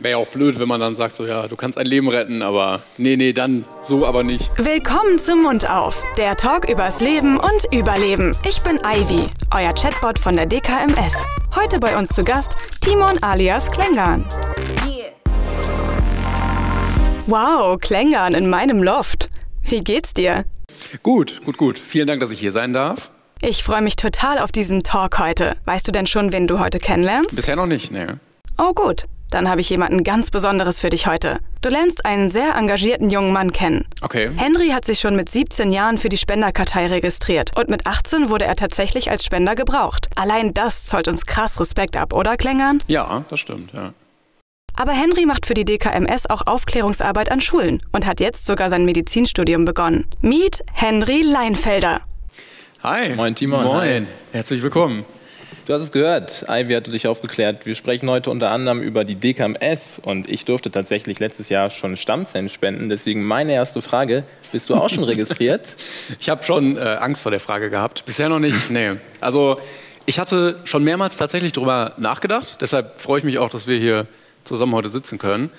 Wäre ja auch blöd, wenn man dann sagt, so ja, du kannst ein Leben retten, aber nee, dann so aber nicht. Willkommen zum Mund auf, der Talk übers Leben und Überleben. Ich bin Ivy, euer Chatbot von der DKMS. Heute bei uns zu Gast Timon alias Klängern. Wow, Klängern in meinem Loft. Wie geht's dir? Gut. Vielen Dank, dass ich hier sein darf. Ich freue mich total auf diesen Talk heute. Weißt du denn schon, wen du heute kennenlernst? Bisher noch nicht, ne. Oh gut, dann habe ich jemanden ganz Besonderes für dich heute. Du lernst einen sehr engagierten jungen Mann kennen. Okay. Henry hat sich schon mit 17 Jahren für die Spenderkartei registriert und mit 18 wurde er tatsächlich als Spender gebraucht. Allein das zollt uns krass Respekt ab, oder Klängern? Ja, das stimmt, ja. Aber Henry macht für die DKMS auch Aufklärungsarbeit an Schulen und hat jetzt sogar sein Medizinstudium begonnen. Meet Henry Leinfelder. Hi. Moin Timon. Moin. Hi. Herzlich willkommen. Du hast es gehört, Ivy hatte dich aufgeklärt. Wir sprechen heute unter anderem über die DKMS und ich durfte tatsächlich letztes Jahr schon Stammzellen spenden. Deswegen meine erste Frage, bist du auch schon registriert? Ich habe schon Angst vor der Frage gehabt. Bisher noch nicht, nee. Also ich hatte schon mehrmals tatsächlich drüber nachgedacht. Deshalb freue ich mich auch, dass wir hier zusammen heute sitzen können.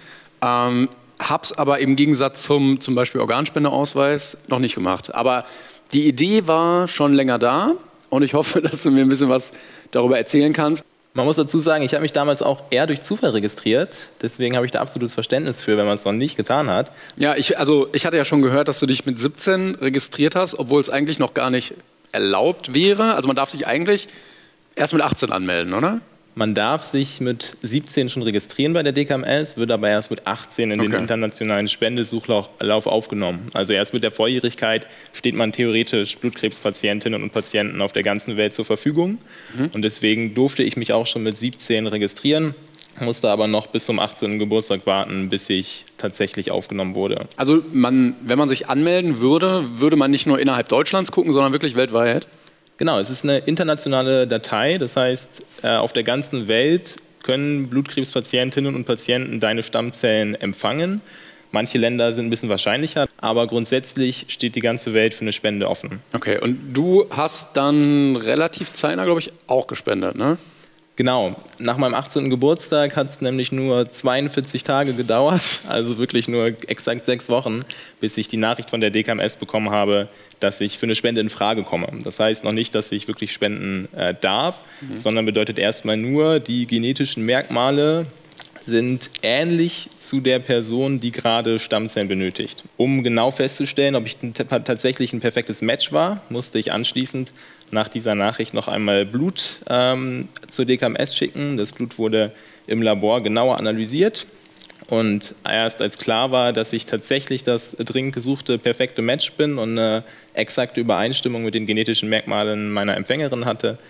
Hab's aber im Gegensatz zum Beispiel Organspendeausweis noch nicht gemacht. Aber die Idee war schon länger da und ich hoffe, dass du mir ein bisschen was darüber erzählen kannst. Man muss dazu sagen, ich habe mich damals auch eher durch Zufall registriert. Deswegen habe ich da absolutes Verständnis für, wenn man es noch nicht getan hat. Ja, ich hatte ja schon gehört, dass du dich mit 17 registriert hast, obwohl es eigentlich noch gar nicht erlaubt wäre. Also man darf sich eigentlich erst mit 18 anmelden, oder? Man darf sich mit 17 schon registrieren bei der DKMS, wird aber erst mit 18 in den internationalen Spendesuchlauf aufgenommen. Also erst mit der Volljährigkeit steht man theoretisch Blutkrebspatientinnen und Patienten auf der ganzen Welt zur Verfügung. Und deswegen durfte ich mich auch schon mit 17 registrieren, musste aber noch bis zum 18. Geburtstag warten, bis ich tatsächlich aufgenommen wurde. Also wenn man sich anmelden würde, würde man nicht nur innerhalb Deutschlands gucken, sondern wirklich weltweit? Genau, es ist eine internationale Datei, das heißt, auf der ganzen Welt können Blutkrebspatientinnen und Patienten deine Stammzellen empfangen. Manche Länder sind ein bisschen wahrscheinlicher, aber grundsätzlich steht die ganze Welt für eine Spende offen. Okay, und du hast dann relativ zeitnah, glaube ich, auch gespendet, ne? Genau, nach meinem 18. Geburtstag hat es nämlich nur 42 Tage gedauert, also wirklich nur exakt 6 Wochen, bis ich die Nachricht von der DKMS bekommen habe, dass ich für eine Spende in Frage komme. Das heißt noch nicht, dass ich wirklich spenden darf, sondern bedeutet erstmal nur, die genetischen Merkmale sind ähnlich zu der Person, die gerade Stammzellen benötigt. Um genau festzustellen, ob ich tatsächlich ein perfektes Match war, musste ich anschließend nach dieser Nachricht noch einmal Blut zur DKMS schicken. Das Blut wurde im Labor genauer analysiert. Und erst als klar war, dass ich tatsächlich das dringend gesuchte perfekte Match bin und eine exakte Übereinstimmung mit den genetischen Merkmalen meiner Empfängerin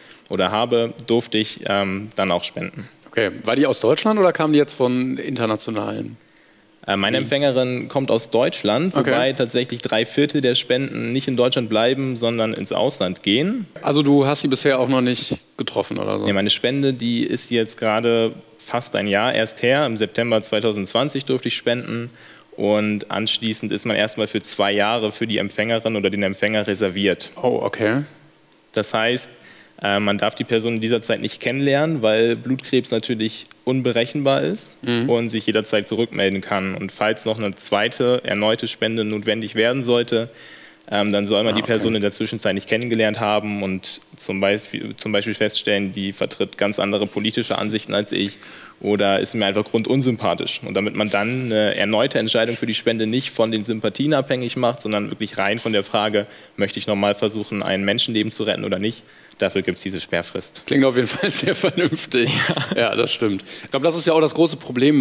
habe, durfte ich dann auch spenden. Okay, war die aus Deutschland oder kam die jetzt von internationalen? Meine Empfängerin kommt aus Deutschland, wobei tatsächlich 3/4 der Spenden nicht in Deutschland bleiben, sondern ins Ausland gehen. Also du hast sie bisher auch noch nicht getroffen oder so? Ja, meine Spende, die ist jetzt gerade fast ein Jahr erst her. Im September 2020 durfte ich spenden und anschließend ist man erstmal für 2 Jahre für die Empfängerin oder den Empfänger reserviert. Oh, okay. Das heißt, man darf die Person in dieser Zeit nicht kennenlernen, weil Blutkrebs natürlich unberechenbar ist und sich jederzeit zurückmelden kann. Und falls noch eine zweite, erneute Spende notwendig werden sollte, dann soll man die Person in der Zwischenzeit nicht kennengelernt haben und zum Beispiel feststellen, die vertritt ganz andere politische Ansichten als ich oder ist mir einfach grundunsympathisch. Und damit man dann eine erneute Entscheidung für die Spende nicht von den Sympathien abhängig macht, sondern wirklich rein von der Frage, möchte ich nochmal versuchen, ein Menschenleben zu retten oder nicht, dafür gibt es diese Sperrfrist. Klingt auf jeden Fall sehr vernünftig. Ja, das stimmt. Ich glaube, das ist ja auch das große Problem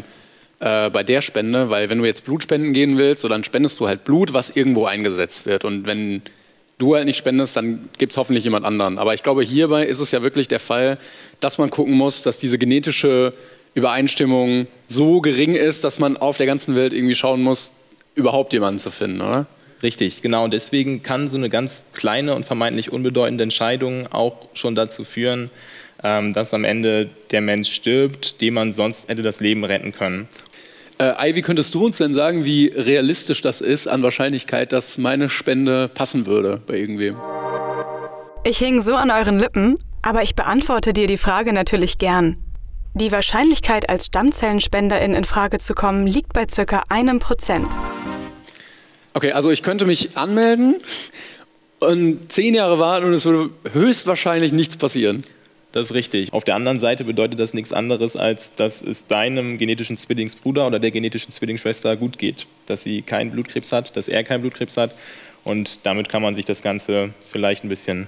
bei der Spende, weil wenn du jetzt Blut spenden gehen willst, so, dann spendest du halt Blut, was irgendwo eingesetzt wird. Und wenn du halt nicht spendest, dann gibt es hoffentlich jemand anderen. Aber ich glaube, hierbei ist es ja wirklich der Fall, dass man gucken muss, dass diese genetische Übereinstimmung so gering ist, dass man auf der ganzen Welt irgendwie schauen muss, überhaupt jemanden zu finden, oder? Richtig, genau. Und deswegen kann so eine ganz kleine und vermeintlich unbedeutende Entscheidung auch schon dazu führen, dass am Ende der Mensch stirbt, dem man sonst hätte das Leben retten können. Ivy, könntest du uns denn sagen, wie realistisch das ist an Wahrscheinlichkeit, dass meine Spende passen würde bei irgendwem? Ich hing so an euren Lippen, aber ich beantworte dir die Frage natürlich gern. Die Wahrscheinlichkeit, als Stammzellenspenderin in Frage zu kommen, liegt bei ca. 1%. Okay, also ich könnte mich anmelden und 10 Jahre warten und es würde höchstwahrscheinlich nichts passieren. Das ist richtig. Auf der anderen Seite bedeutet das nichts anderes, als dass es deinem genetischen Zwillingsbruder oder der genetischen Zwillingsschwester gut geht. Dass sie keinen Blutkrebs hat, dass er keinen Blutkrebs hat. Und damit kann man sich das Ganze vielleicht ein bisschen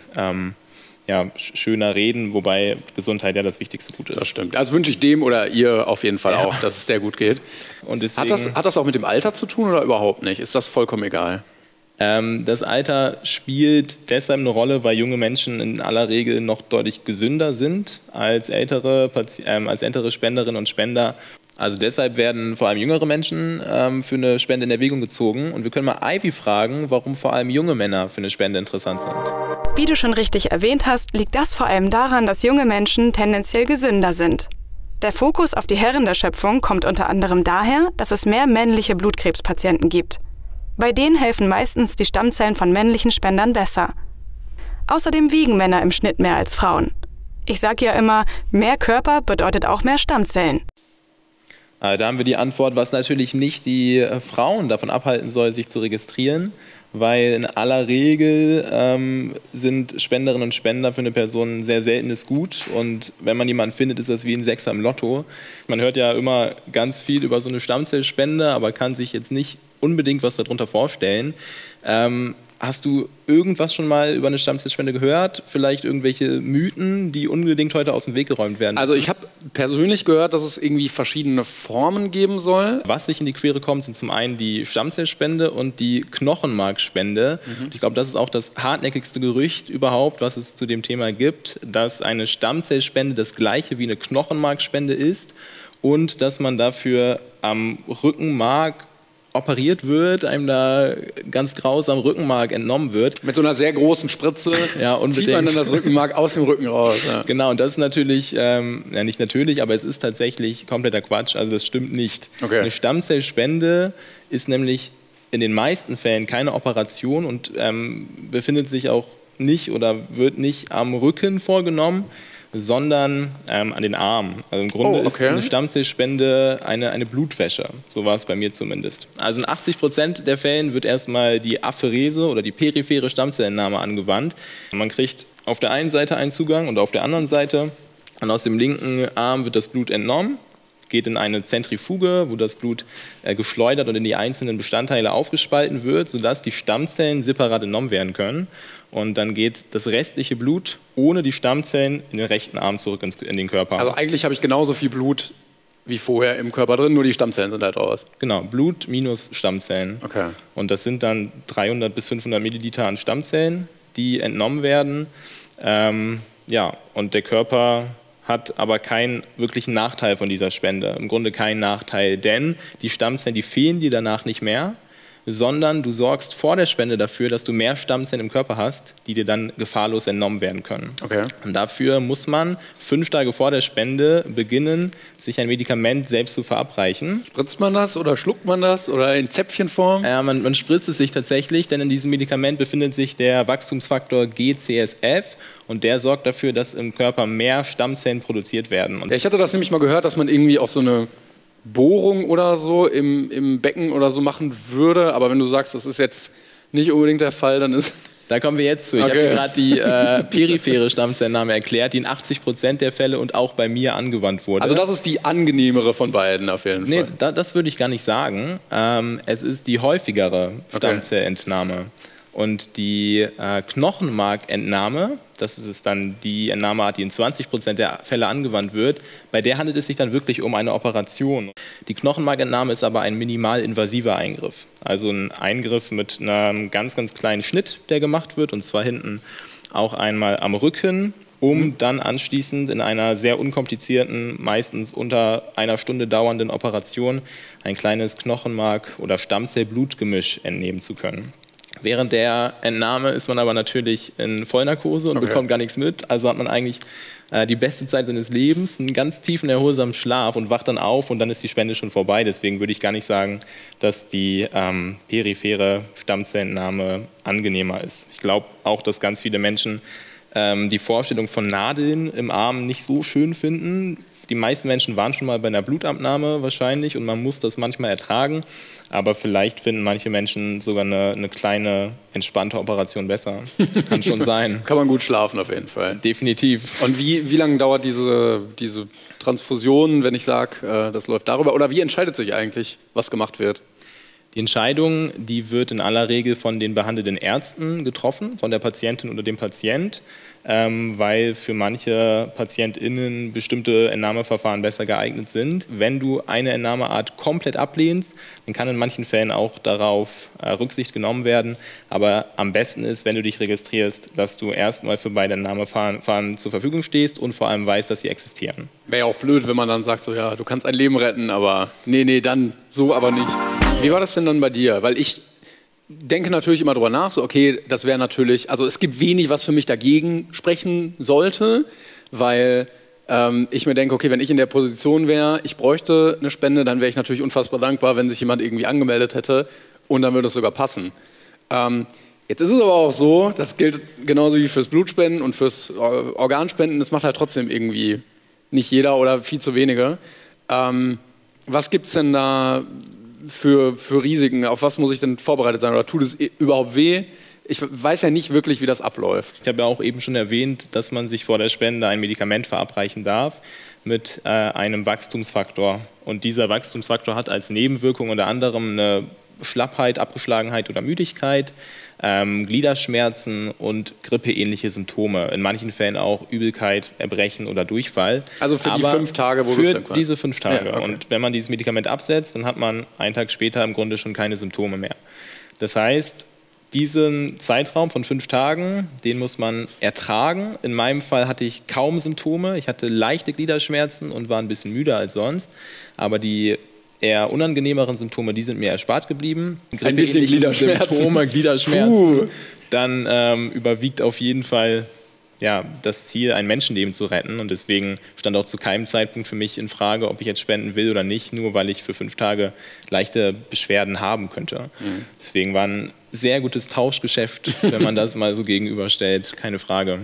schöner reden, wobei Gesundheit ja das wichtigste Gut ist. Das stimmt. Also wünsche ich dem oder ihr auf jeden Fall auch, dass es sehr gut geht. Und deswegen, hat das auch mit dem Alter zu tun oder überhaupt nicht? Ist das vollkommen egal? Das Alter spielt deshalb eine Rolle, weil junge Menschen in aller Regel noch deutlich gesünder sind als ältere Spenderinnen und Spender. Also deshalb werden vor allem jüngere Menschen für eine Spende in Erwägung gezogen. Und wir können mal Ivy fragen, warum vor allem junge Männer für eine Spende interessant sind. Wie du schon richtig erwähnt hast, liegt das vor allem daran, dass junge Menschen tendenziell gesünder sind. Der Fokus auf die Herren der Schöpfung kommt unter anderem daher, dass es mehr männliche Blutkrebspatienten gibt. Bei denen helfen meistens die Stammzellen von männlichen Spendern besser. Außerdem wiegen Männer im Schnitt mehr als Frauen. Ich sage ja immer, mehr Körper bedeutet auch mehr Stammzellen. Da haben wir die Antwort, was natürlich nicht die Frauen davon abhalten soll, sich zu registrieren, weil in aller Regel sind Spenderinnen und Spender für eine Person ein sehr seltenes Gut und wenn man jemanden findet, ist das wie ein Sechser im Lotto. Man hört ja immer ganz viel über so eine Stammzellspende, aber kann sich jetzt nicht unbedingt was darunter vorstellen. Hast du irgendwas schon mal über eine Stammzellspende gehört? Vielleicht irgendwelche Mythen, die unbedingt heute aus dem Weg geräumt werden müssen? Also ich habe persönlich gehört, dass es irgendwie verschiedene Formen geben soll. Was sich in die Quere kommt, sind zum einen die Stammzellspende und die Knochenmarkspende. Ich glaube, das ist auch das hartnäckigste Gerücht überhaupt, was es zu dem Thema gibt, dass eine Stammzellspende das gleiche wie eine Knochenmarkspende ist und dass man dafür am Rückenmark operiert wird, einem da ganz grausam Rückenmark entnommen wird. Mit so einer sehr großen Spritze zieht man dann das Rückenmark aus dem Rücken raus. Ja. Genau, und das ist natürlich, nicht natürlich, aber es ist tatsächlich kompletter Quatsch, also das stimmt nicht. Okay. Eine Stammzellspende ist nämlich in den meisten Fällen keine Operation und befindet sich auch nicht oder wird nicht am Rücken vorgenommen, sondern an den Armen. Also im Grunde ist eine Stammzellspende eine Blutwäsche. So war es bei mir zumindest. Also in 80% der Fällen wird erstmal die Apherese oder die periphere Stammzellentnahme angewandt. Man kriegt auf der einen Seite einen Zugang und auf der anderen Seite, und aus dem linken Arm wird das Blut entnommen, geht in eine Zentrifuge, wo das Blut geschleudert und in die einzelnen Bestandteile aufgespalten wird, sodass die Stammzellen separat entnommen werden können. Und dann geht das restliche Blut ohne die Stammzellen in den rechten Arm zurück in den Körper. Also eigentlich habe ich genauso viel Blut wie vorher im Körper drin, nur die Stammzellen sind halt raus. Genau, Blut minus Stammzellen. Okay. Und das sind dann 300 bis 500 Milliliter an Stammzellen, die entnommen werden. Und der Körper hat aber keinen wirklichen Nachteil von dieser Spende. Im Grunde keinen Nachteil, denn die Stammzellen, die fehlen dir danach nicht mehr, sondern du sorgst vor der Spende dafür, dass du mehr Stammzellen im Körper hast, die dir dann gefahrlos entnommen werden können. Okay. Und dafür muss man 5 Tage vor der Spende beginnen, sich ein Medikament selbst zu verabreichen. Spritzt man das oder schluckt man das oder in Zäpfchenform? Ja, man spritzt es sich tatsächlich, denn in diesem Medikament befindet sich der Wachstumsfaktor GCSF und der sorgt dafür, dass im Körper mehr Stammzellen produziert werden. Ja, ich hatte das nämlich mal gehört, dass man irgendwie auch so eine Bohrung oder so im Becken oder so machen würde, aber wenn du sagst, das ist jetzt nicht unbedingt der Fall, dann ist... Da kommen wir jetzt zu. Ich habe dir gerade die periphere Stammzellentnahme erklärt, die in 80% der Fälle und auch bei mir angewandt wurde. Also das ist die angenehmere von beiden auf jeden Fall? Nee, das würde ich gar nicht sagen. Es ist die häufigere Stammzellentnahme. Und die Knochenmarkentnahme, das ist dann die Entnahmeart, die in 20% der Fälle angewandt wird, bei der handelt es sich dann wirklich um eine Operation. Die Knochenmarkentnahme ist aber ein minimalinvasiver Eingriff. Also ein Eingriff mit einem ganz, ganz kleinen Schnitt, der gemacht wird, und zwar hinten auch einmal am Rücken, um dann anschließend in einer sehr unkomplizierten, meistens unter einer Stunde dauernden Operation ein kleines Knochenmark- oder Stammzellblutgemisch entnehmen zu können. Während der Entnahme ist man aber natürlich in Vollnarkose und bekommt gar nichts mit. Also hat man eigentlich die beste Zeit seines Lebens, einen ganz tiefen, erholsamen Schlaf und wacht dann auf und dann ist die Spende schon vorbei. Deswegen würde ich gar nicht sagen, dass die periphere Stammzellentnahme angenehmer ist. Ich glaube auch, dass ganz viele Menschen die Vorstellung von Nadeln im Arm nicht so schön finden. Die meisten Menschen waren schon mal bei einer Blutabnahme wahrscheinlich und man muss das manchmal ertragen. Aber vielleicht finden manche Menschen sogar eine kleine, entspannte Operation besser. Das kann schon sein. Kann man gut schlafen auf jeden Fall. Definitiv. Und wie lange dauert diese Transfusion, wenn ich sage, das läuft darüber? Oder wie entscheidet sich eigentlich, was gemacht wird? Die Entscheidung, die wird in aller Regel von den behandelnden Ärzten getroffen, von der Patientin oder dem Patient, weil für manche PatientInnen bestimmte Entnahmeverfahren besser geeignet sind. Wenn du eine Entnahmeart komplett ablehnst, dann kann in manchen Fällen auch darauf Rücksicht genommen werden. Aber am besten ist, wenn du dich registrierst, dass du erstmal für beide Entnahmeverfahren zur Verfügung stehst und vor allem weißt, dass sie existieren. Wäre ja auch blöd, wenn man dann sagt, so ja, du kannst ein Leben retten, aber nee, dann so aber nicht. Wie war das denn dann bei dir? Weil ich denke natürlich immer drüber nach, so okay, das wäre natürlich, also es gibt wenig, was für mich dagegen sprechen sollte, weil ich mir denke, okay, wenn ich in der Position wäre, ich bräuchte eine Spende, dann wäre ich natürlich unfassbar dankbar, wenn sich jemand irgendwie angemeldet hätte und dann würde es sogar passen. Jetzt ist es aber auch so, das gilt genauso wie fürs Blutspenden und fürs Organspenden, das macht halt trotzdem irgendwie nicht jeder oder viel zu wenige. Was gibt es denn da für Risiken? Auf was muss ich denn vorbereitet sein? Oder tut es überhaupt weh? Ich weiß ja nicht wirklich, wie das abläuft. Ich habe ja auch eben schon erwähnt, dass man sich vor der Spende ein Medikament verabreichen darf mit einem Wachstumsfaktor. Und dieser Wachstumsfaktor hat als Nebenwirkung unter anderem eine Schlappheit, Abgeschlagenheit oder Müdigkeit, Gliederschmerzen und grippeähnliche Symptome. In manchen Fällen auch Übelkeit, Erbrechen oder Durchfall. Also für die 5 Tage, wo du es dann für diese 5 Tage. Ja, okay. Und wenn man dieses Medikament absetzt, dann hat man einen Tag später im Grunde schon keine Symptome mehr. Das heißt, diesen Zeitraum von 5 Tagen, den muss man ertragen. In meinem Fall hatte ich kaum Symptome. Ich hatte leichte Gliederschmerzen und war ein bisschen müder als sonst. Aber die eher unangenehmeren Symptome, die sind mir erspart geblieben. Ein bisschen Gliederschmerzen. Gliederschmerzen. Dann überwiegt auf jeden Fall ja, das Ziel, ein Menschenleben zu retten. Und deswegen stand auch zu keinem Zeitpunkt für mich in Frage, ob ich jetzt spenden will oder nicht, nur weil ich für 5 Tage leichte Beschwerden haben könnte. Deswegen war ein sehr gutes Tauschgeschäft, wenn man das mal so gegenüberstellt, keine Frage.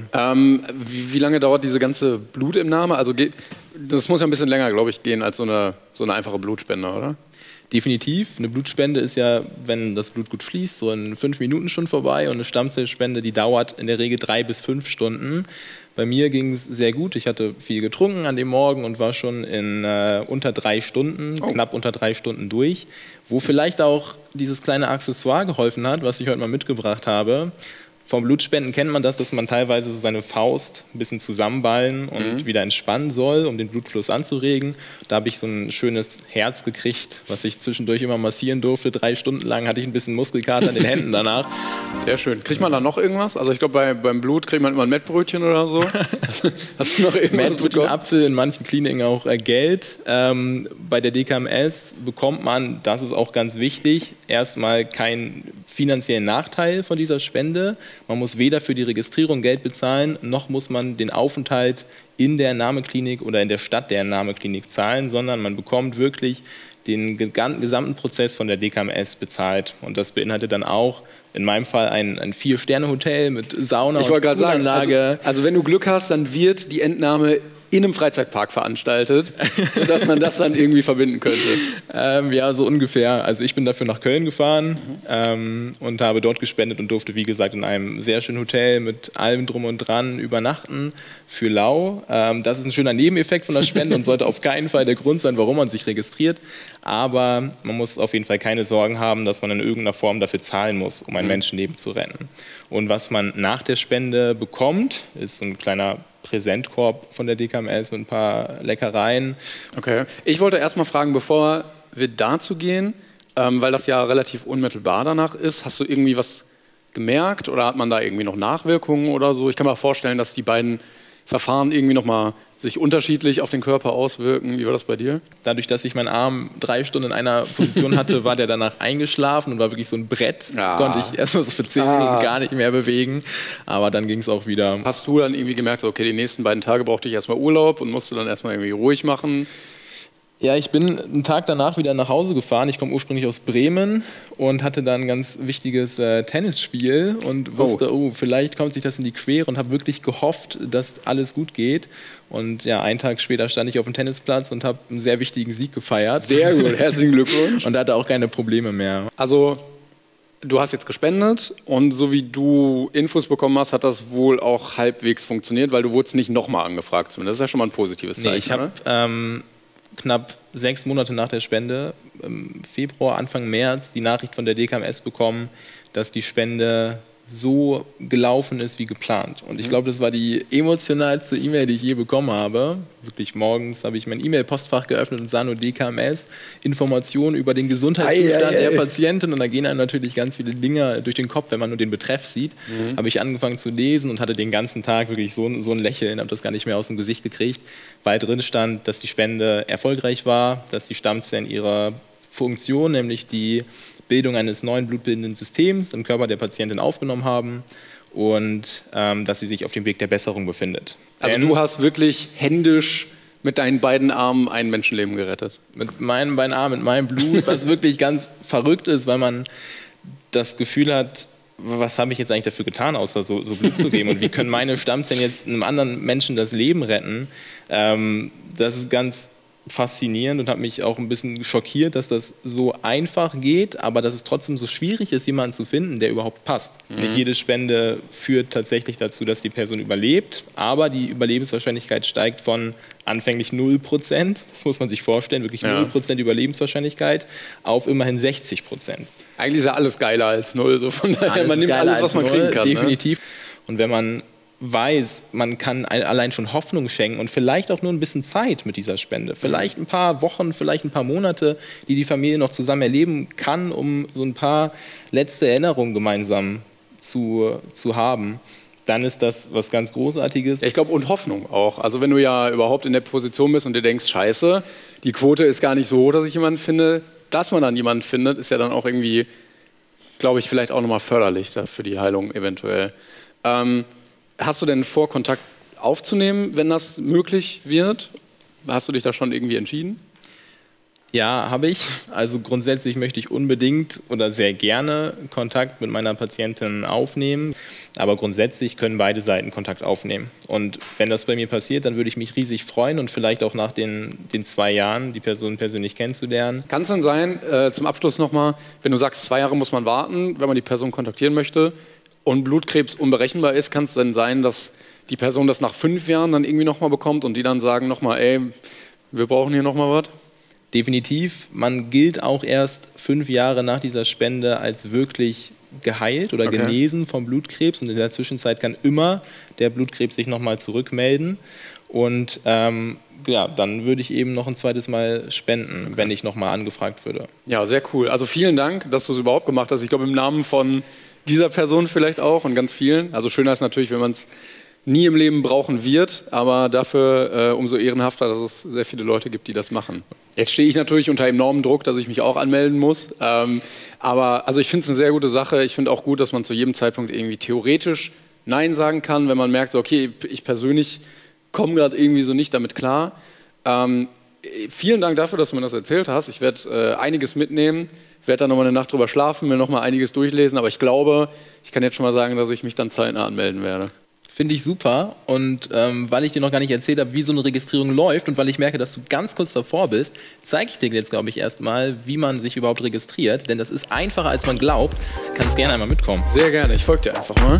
Wie lange dauert diese ganze Blutentnahme? Also das muss ja ein bisschen länger, glaube ich, gehen als so eine einfache Blutspende, oder? Definitiv. Eine Blutspende ist ja, wenn das Blut gut fließt, so in 5 Minuten schon vorbei. Und eine Stammzellspende, die dauert in der Regel 3 bis 5 Stunden. Bei mir ging es sehr gut. Ich hatte viel getrunken an dem Morgen und war schon in unter 3 Stunden, knapp unter 3 Stunden durch. Wo vielleicht auch dieses kleine Accessoire geholfen hat, was ich heute mal mitgebracht habe. Vom Blutspenden kennt man das, dass man teilweise so seine Faust ein bisschen zusammenballen und wieder entspannen soll, um den Blutfluss anzuregen. Da habe ich so ein schönes Herz gekriegt, was ich zwischendurch immer massieren durfte. 3 Stunden lang hatte ich ein bisschen Muskelkater an den Händen danach. Sehr schön. Kriegt man da noch irgendwas? Also ich glaube, beim Blut kriegt man immer ein Mettbrötchen oder so. Hast du noch irgendwas? Mettbrötchen, Apfel, in manchen Kliniken auch Geld. Bei der DKMS bekommt man, das ist auch ganz wichtig, erstmal keinen finanziellen Nachteil von dieser Spende. Man muss weder für die Registrierung Geld bezahlen, noch muss man den Aufenthalt in der Entnahmeklinik oder in der Stadt der Entnahmeklinik zahlen, sondern man bekommt wirklich den gesamten Prozess von der DKMS bezahlt. Und das beinhaltet dann auch in meinem Fall ein 4-Sterne-Hotel mit Sauna und Poolanlage. Also wenn du Glück hast, dann wird die Entnahme in einem Freizeitpark veranstaltet, sodass man das dann irgendwie verbinden könnte. Ja, so ungefähr. Also ich bin dafür nach Köln gefahren und habe dort gespendet und durfte, wie gesagt, in einem sehr schönen Hotel mit allem drum und dran übernachten für lau. Das ist ein schöner Nebeneffekt von der Spende und sollte auf keinen Fall der Grund sein, warum man sich registriert. Aber man muss auf jeden Fall keine Sorgen haben, dass man in irgendeiner Form dafür zahlen muss, um ein Menschenleben zu retten. Und was man nach der Spende bekommt, ist so ein kleiner Präsentkorb von der DKMS mit ein paar Leckereien. Okay. Ich wollte erst mal fragen, bevor wir dazu gehen, weil das ja relativ unmittelbar danach ist, hast du irgendwie was gemerkt oder hat man da irgendwie noch Nachwirkungen oder so? Ich kann mir vorstellen, dass die beiden Verfahren irgendwie nochmal sich unterschiedlich auf den Körper auswirken. Wie war das bei dir? Dadurch, dass ich meinen Arm 3 Stunden in einer Position hatte, war der danach eingeschlafen und war wirklich so ein Brett. Konnte ich erstmal so für 10 Minuten gar nicht mehr bewegen. Aber dann ging es auch wieder. Hast du dann irgendwie gemerkt, okay, die nächsten beiden Tage brauchte ich erstmal Urlaub und musste dann erstmal irgendwie ruhig machen? Ja, ich bin einen Tag danach wieder nach Hause gefahren. Ich komme ursprünglich aus Bremen und hatte dann ein ganz wichtiges Tennisspiel und wusste, vielleicht kommt sich das in die Quere und habe wirklich gehofft, dass alles gut geht. Und ja, einen Tag später stand ich auf dem Tennisplatz und habe einen sehr wichtigen Sieg gefeiert. Sehr gut, herzlichen Glückwunsch. Und hatte auch keine Probleme mehr. Also, du hast jetzt gespendet und so wie du Infos bekommen hast, hat das wohl auch halbwegs funktioniert, weil du wurdest nicht nochmal angefragt. Das ist ja schon mal ein positives Zeichen. Nee, ich habe knapp 6 Monate nach der Spende, im Februar, Anfang März, die Nachricht von der DKMS bekommen, dass die Spende so gelaufen ist wie geplant. Und ich glaube, das war die emotionalste E-Mail, die ich je bekommen habe. Wirklich morgens habe ich mein E-Mail-Postfach geöffnet und sah nur DKMS, Informationen über den Gesundheitszustand der Patientin. Und da gehen einem natürlich ganz viele Dinge durch den Kopf, wenn man nur den Betreff sieht. Habe ich angefangen zu lesen und hatte den ganzen Tag wirklich so ein Lächeln, habe das gar nicht mehr aus dem Gesicht gekriegt, weil drin stand, dass die Spende erfolgreich war, dass die Stammzellen ihre Funktion, nämlich die Bildung eines neuen blutbildenden Systems im Körper der Patientin aufgenommen haben und dass sie sich auf dem Weg der Besserung befindet. Also du hast wirklich händisch mit deinen beiden Armen ein Menschenleben gerettet? Mit meinen beiden Armen, mit meinem Blut, was wirklich ganz verrückt ist, weil man das Gefühl hat, was habe ich jetzt eigentlich dafür getan, außer so Blut zu geben? Und wie können meine Stammzellen jetzt einem anderen Menschen das Leben retten? Das ist ganz faszinierend und hat mich auch ein bisschen schockiert, dass das so einfach geht, aber dass es trotzdem so schwierig ist, jemanden zu finden, der überhaupt passt. Nicht jede Spende führt tatsächlich dazu, dass die Person überlebt, aber die Überlebenswahrscheinlichkeit steigt von anfänglich 0%, das muss man sich vorstellen, wirklich 0% Überlebenswahrscheinlichkeit, auf immerhin 60%. Eigentlich ist ja alles geiler als 0, so von daher, man nimmt alles, was man kriegen kann. Definitiv. Ne? Und wenn man weiß, man kann allein schon Hoffnung schenken und vielleicht auch nur ein bisschen Zeit mit dieser Spende. Vielleicht ein paar Wochen, vielleicht ein paar Monate, die die Familie noch zusammen erleben kann, um so ein paar letzte Erinnerungen gemeinsam zu haben. Dann ist das was ganz Großartiges. Ja, ich glaube, und Hoffnung auch. Also wenn du ja überhaupt in der Position bist und dir denkst, scheiße, die Quote ist gar nicht so hoch, dass ich jemanden finde, dass man dann jemanden findet, ist ja dann auch irgendwie, glaube ich, vielleicht auch nochmal förderlich für die Heilung eventuell. Hast du denn vor, Kontakt aufzunehmen, wenn das möglich wird? Hast du dich da schon irgendwie entschieden? Ja, habe ich. Also grundsätzlich möchte ich unbedingt oder sehr gerne Kontakt mit meiner Patientin aufnehmen. Aber grundsätzlich können beide Seiten Kontakt aufnehmen. Und wenn das bei mir passiert, dann würde ich mich riesig freuen und vielleicht auch nach den 2 Jahren die Person persönlich kennenzulernen. Kann es denn sein, zum Abschluss nochmal, wenn du sagst, 2 Jahre muss man warten, wenn man die Person kontaktieren möchte, und Blutkrebs unberechenbar ist, kann es dann sein, dass die Person das nach 5 Jahren dann irgendwie nochmal bekommt und die dann sagen nochmal, ey, wir brauchen hier nochmal was? Definitiv. Man gilt auch erst 5 Jahre nach dieser Spende als wirklich geheilt oder genesen vom Blutkrebs. Und in der Zwischenzeit kann immer der Blutkrebs sich nochmal zurückmelden. Und dann würde ich eben noch ein zweites Mal spenden, wenn ich nochmal angefragt würde. Ja, sehr cool. Also vielen Dank, dass du es überhaupt gemacht hast. Ich glaube, im Namen von dieser Person vielleicht auch und ganz vielen. Also schöner ist natürlich, wenn man es nie im Leben brauchen wird, aber dafür umso ehrenhafter, dass es sehr viele Leute gibt, die das machen. Jetzt stehe ich natürlich unter enormem Druck, dass ich mich auch anmelden muss. Aber also ich finde es eine sehr gute Sache. Ich finde auch gut, dass man zu jedem Zeitpunkt irgendwie theoretisch Nein sagen kann, wenn man merkt, so, okay, ich persönlich komme gerade irgendwie so nicht damit klar. Vielen Dank dafür, dass du mir das erzählt hast. Ich werde einiges mitnehmen. Ich werde dann nochmal eine Nacht drüber schlafen, mir nochmal einiges durchlesen, aber ich glaube, ich kann jetzt schon mal sagen, dass ich mich dann zeitnah anmelden werde. Finde ich super und weil ich dir noch gar nicht erzählt habe, wie so eine Registrierung läuft und weil ich merke, dass du ganz kurz davor bist, zeige ich dir jetzt, glaube ich, erstmal, wie man sich überhaupt registriert, denn das ist einfacher, als man glaubt. Kannst gerne einmal mitkommen. Sehr gerne, ich folge dir einfach mal.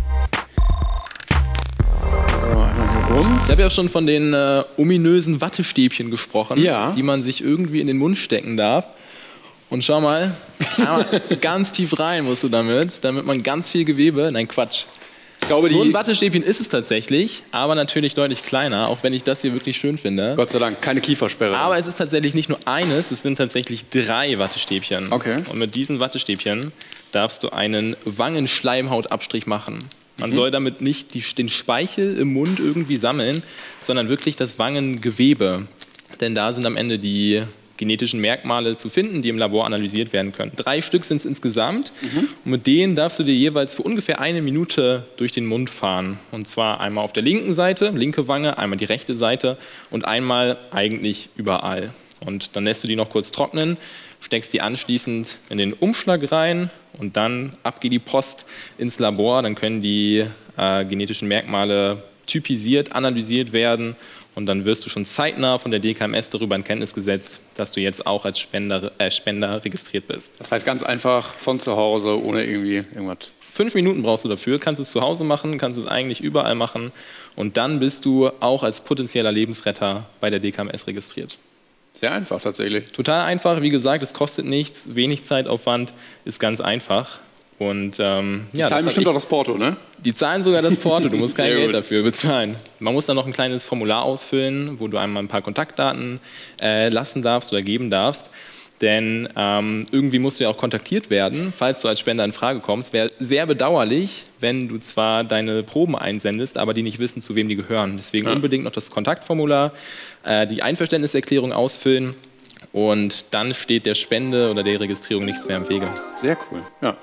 So, einmal hier rum. Ich habe ja schon von den ominösen Wattestäbchen gesprochen, die man sich irgendwie in den Mund stecken darf. Und schau mal, ganz tief rein musst du damit man ganz viel Gewebe, nein Quatsch. Ich glaube, so ein Wattestäbchen ist es tatsächlich, aber natürlich deutlich kleiner, auch wenn ich das hier wirklich schön finde. Gott sei Dank, keine Kiefersperre. Aber es ist tatsächlich nicht nur eines, es sind tatsächlich 3 Wattestäbchen. Okay. Und mit diesen Wattestäbchen darfst du einen Wangenschleimhautabstrich machen. Man soll damit nicht den Speichel im Mund irgendwie sammeln, sondern wirklich das Wangengewebe. Denn da sind am Ende die genetischen Merkmale zu finden, die im Labor analysiert werden können. 3 Stück sind es insgesamt und mit denen darfst du dir jeweils für ungefähr 1 Minute durch den Mund fahren. Und zwar einmal auf der linken Seite, linke Wange, einmal die rechte Seite und einmal eigentlich überall. Und dann lässt du die noch kurz trocknen, steckst die anschließend in den Umschlag rein und dann ab geht die Post ins Labor. Dann können die genetischen Merkmale typisiert, analysiert werden und dann wirst du schon zeitnah von der DKMS darüber in Kenntnis gesetzt, dass du jetzt auch als Spender registriert bist. Das heißt ganz einfach von zu Hause, ohne irgendwie irgendwas. 5 Minuten brauchst du dafür, kannst es zu Hause machen, kannst es eigentlich überall machen und dann bist du auch als potenzieller Lebensretter bei der DKMS registriert. Sehr einfach tatsächlich. Total einfach, wie gesagt, es kostet nichts, wenig Zeitaufwand, ist ganz einfach. Und, die zahlen bestimmt auch das Porto, ne? Die zahlen sogar das Porto, du musst kein Geld dafür bezahlen. Man muss dann noch ein kleines Formular ausfüllen, wo du einmal ein paar Kontaktdaten lassen darfst oder geben darfst. Denn irgendwie musst du ja auch kontaktiert werden, falls du als Spender in Frage kommst. Wäre sehr bedauerlich, wenn du zwar deine Proben einsendest, aber die nicht wissen, zu wem die gehören. Deswegen unbedingt noch das Kontaktformular, die Einverständniserklärung ausfüllen und dann steht der Spende oder der Registrierung nichts mehr im Wege. Sehr cool, ja.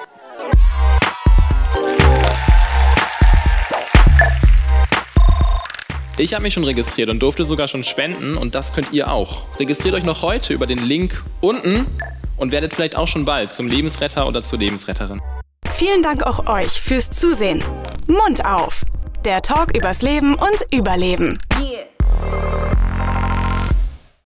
Ich habe mich schon registriert und durfte sogar schon spenden und das könnt ihr auch. Registriert euch noch heute über den Link unten und werdet vielleicht auch schon bald zum Lebensretter oder zur Lebensretterin. Vielen Dank auch euch fürs Zusehen. Mund auf! Der Talk übers Leben und Überleben. Yeah.